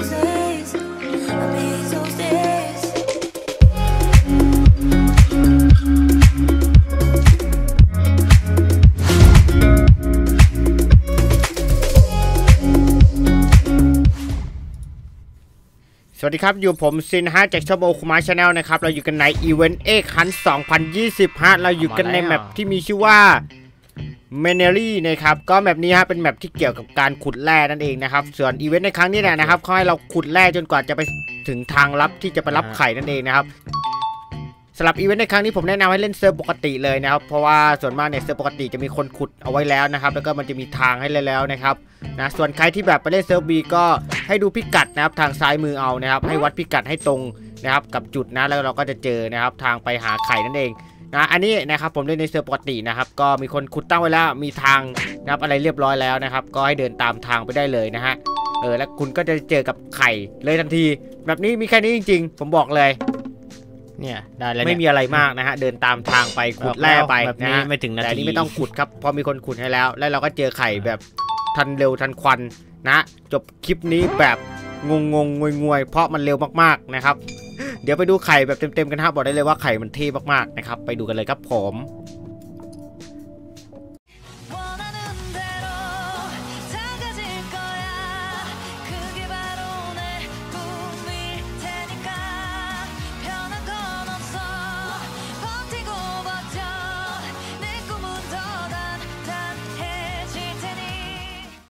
สวัสดีครับอยู่ผมซินฮะจากช่องโอคุมะชาแนลนะครับเราอยู่กันในอีเวนต์เอ็กฮัน2020ฮะเราอยู่กันในแมปที่มีชื่อว่าเมเนลี่นะครับก็แมปนี้ฮะเป็นแมปที่เกี่ยวกับการขุดแร่นั่นเองนะครับส่วนอีเวนต์ในครั้งนี้เนี่ยนะครับเขาให้เราขุดแร่จนกว่าจะไปถึงทางลับที่จะไปรับไข่นั่นเองนะครับสำหรับอีเวนต์ในครั้งนี้ผมแนะนำให้เล่นเซิร์ฟปกติเลยนะครับเพราะว่าส่วนมากเนี่ยเซิร์ฟปกติจะมีคนขุดเอาไว้แล้วนะครับแล้วก็มันจะมีทางให้แล้วนะครับนะส่วนใครที่แบบไปเล่นเซิร์ฟบีก็ให้ดูพิกัดนะครับทางซ้ายมือเอานะครับให้วัดพิกัดให้ตรงนะครับกับจุดนะแล้วเราก็จะเจอนะครับทางไปหาไข่นั่นเองนะอันนี้นะครับผมเล่นในเซิร์ฟปกตินะครับก็มีคนขุดตั้งไว้แล้วมีทางนะครับอะไรเรียบร้อยแล้วนะครับก็ให้เดินตามทางไปได้เลยนะฮะแล้วคุณก็จะเจอกับไข่เลยทันทีแบบนี้มีแค่นี้จริงๆผมบอกเลยเนี่ยได้แล้วไม่มีอะไรมากนะฮะเดินตามทางไปขุดแร่ไปนะฮะไม่ถึงนาทีแต่นี้ไม่ต้องขุดครับพอมีคนขุดให้แล้วเราก็เจอไข่แบบทันเร็วทันควันนะจบคลิปนี้แบบงงวยเพราะมันเร็วมากๆนะครับเดี๋ยวไปดูไข่แบบเต็มๆกันครับบอกได้เลยว่าไข่มันเท่มากๆนะครับไปดูกันเลยครับผม